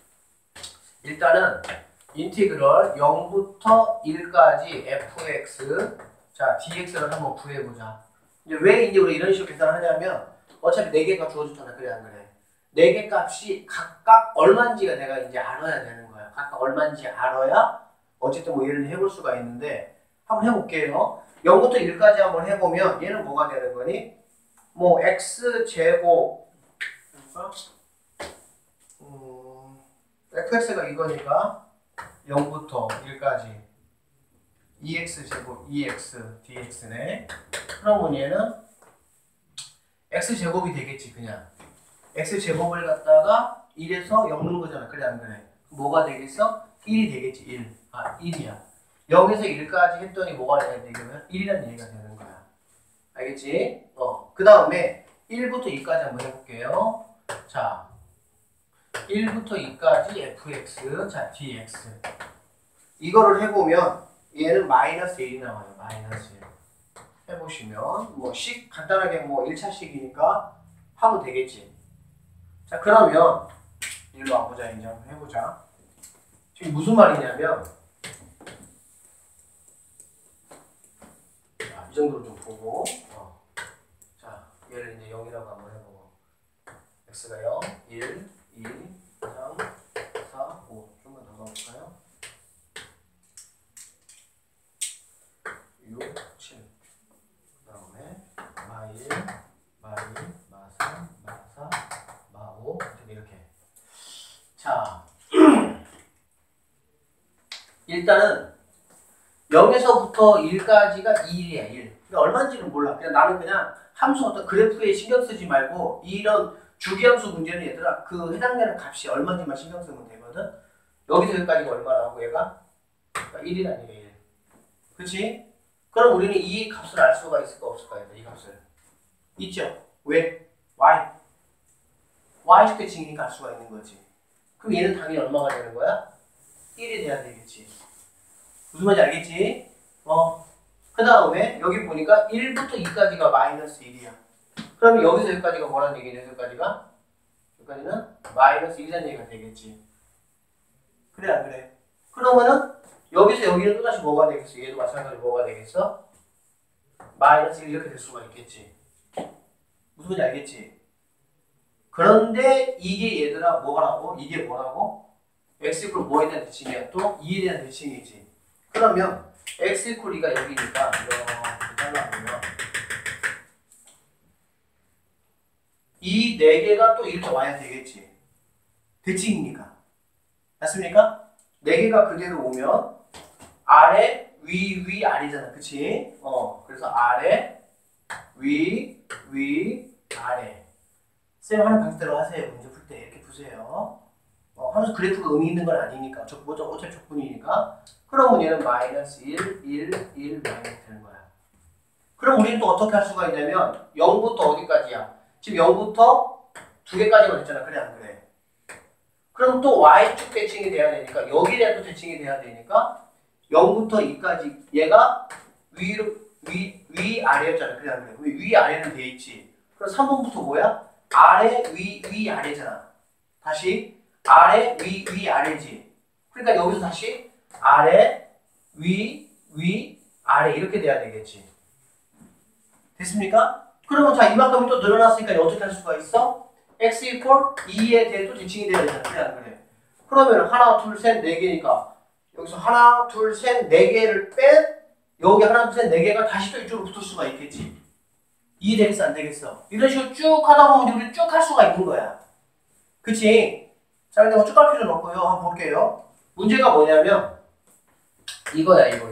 일단은 인티그럴 0부터 1까지 fx 자 dx를 한번 구해보자. 이제 왜 이제 우리 이런 식으로 계산을 하냐면 어차피 4개가 주어졌잖아. 그래 안 그래? 4개 값이 각각 얼마인지가 내가 이제 알아야 되는 거야. 각각 얼마인지 알아야 어쨌든 뭐 얘를 해볼 수가 있는데 한번 해볼게요. 0부터 1까지 한번 해보면 얘는 뭐가 되는 거니? 뭐 x제곱 fx가 이거니까 0부터 1까지 2x제곱 2x dx네. 그러면 얘는 x제곱이 되겠지. 그냥 x제곱을 갖다가 1에서 엮는 거잖아. 그래 안 그래? 뭐가 되겠어? 1이 되겠지. 1. 아 1이야. 0에서 1까지 했더니 뭐가 돼야 되냐면 1이라는 얘기가 되는 거야. 알겠지? 그 다음에 1부터 2까지 한번 해볼게요. 자 1부터 2까지 fx 자 dx 이거를 해보면 얘는 마이너스 1이 나와요. 마이너스 1 해보시면 뭐 식 간단하게 뭐 1차식이니까 하면 되겠지. 자 그러면 일로 와보자. 이제 한번 해보자. 지금 무슨 말이냐면 자, 이 정도로 좀 보고 자 얘를 이제 0이라고 한번 해보고 x가 0, 1, 2, 3, 4, 5 좀만 더 넣어볼까요? 6, 7 그 다음에 마1, 마2, 마3, 마4, 마5 이렇게. 자 일단은 0에서부터 1까지가 1이야. 1. 얼마인지는 몰라. 그냥 나는 그냥 함수 어떤 그래프에 신경 쓰지 말고 이런 주기함수 문제는 얘들아 그 해당되는 값이 얼마인지만 신경 쓰면 되거든. 여기서 여기까지가 얼마라고 얘가? 1이라는 얘기야. 1. 그렇지? 그럼 우리는 이 값을 알 수가 있을까 없을까? 이 값을. 있죠? 왜? y축 대칭이니까 알 수가 있는 거지. 그럼 얘는 당연히 얼마가 되는 거야? 1이 돼야 되겠지. 무슨 말인지 알겠지? 그 다음에 여기 보니까 1부터 2까지가 마이너스 1이야. 그러면 여기서 여기까지가 뭐라는 얘기냐? 여기까지는 마이너스 1이라는 얘기가 되겠지. 그래 안 그래? 그러면은 여기서 여기는 또다시 뭐가 되겠어? 얘도 마찬가지로 뭐가 되겠어? 마이너스 1 이렇게 될 수가 있겠지. 무슨 말인지 알겠지? 그런데 이게 얘들아 뭐라고? 이게 뭐라고? x 이퀄 뭐에 대한 대칭이야? 또 2에 대한 대칭이지. 그러면 x 이퀄 2가 여기니까 이렇게 잘라보면 이 4개가 또 이렇게 와야 되겠지. 대칭이니까. 맞습니까? 4개가 그대로 오면 아래, 위, 아래잖아. 그치? 그래서 아래, 위, 아래. 쌤 하는 방식대로 하세요. 문제 풀 때 이렇게 푸세요. 하면서 그래프가 의미 있는 건 아니니까. 어차피 적분이니까. 그러면 얘는 마이너스 1, 1 마이너스 되는 거야. 그럼 우리는 또 어떻게 할 수가 있냐면 0부터 어디까지야? 지금 0부터 2개까지만 했잖아. 그래 안 그래? 그럼 또 y축 대칭이 돼야 되니까 여기에 대한 또 대칭이 돼야 되니까 0부터 2까지 얘가 위 아래였잖아. 그래 안 그래? 위 아래는 돼 있지. 그럼 3번부터 뭐야? 아래 위 아래잖아. 다시 아래 위 아래지. 그러니까 여기서 다시 아래 위 아래 이렇게 돼야 되겠지. 됐습니까? 그러면 자 이만큼이 또 늘어났으니까 어떻게 할 수가 있어? x equal 2에 대해 또 대칭이 돼야 되잖아. 그래 안 그래? 그러면 하나 둘 셋 네 개니까 여기서 하나 둘 셋 네 개를 뺀 여기 하나 둘 셋 네 개가 다시 또 이쪽으로 붙을 수가 있겠지. 이해되겠어 안 되겠어? 이런 식으로 쭉 하다 보면 우리 쭉 할 수가 있는 거야. 그치? 자 근데 뭐 쭉 할 필요는 없고요. 한번 볼게요. 문제가 뭐냐면 이거야 이거.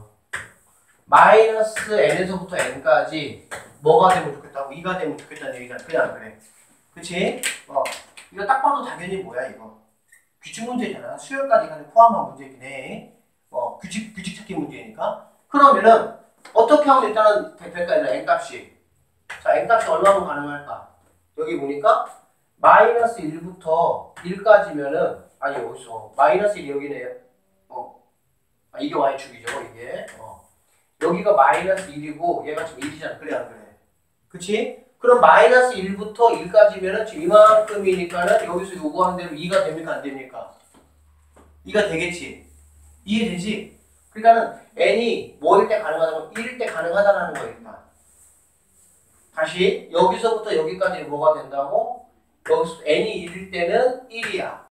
마이너스 n에서부터 n까지 뭐가 되면 좋겠다고? 2가 되면 좋겠다는 얘기잖아. 그래 안 그래? 그치? 이거 딱 봐도 당연히 뭐야 이거? 규칙 문제잖아. 수열까지 포함한 문제긴 해. 규칙 찾기 문제니까. 그러면은 어떻게 하면 일단은 될까? n값이. 자, n값이 얼마면 가능할까? 여기 보니까 마이너스 1부터 1까지면은 아니 여기서 마이너스 1이 여기네요. 이게 y축이죠. 이게. 여기가 마이너스 1이고 얘가 지금 1이잖아. 그래 안 그래? 그치? 그럼 마이너스 1부터 1까지면은 지금 이만큼이니까는 여기서 요구하는 대로 2가 됩니까? 안 됩니까? 2가 되겠지? 이해되지? 그러니까는 n이 뭐일 때 가능하다고? 1일 때 가능하다는 거니까. 다시 여기서부터 여기까지 뭐가 된다고? 여기서 n이 1일 때는 1이야.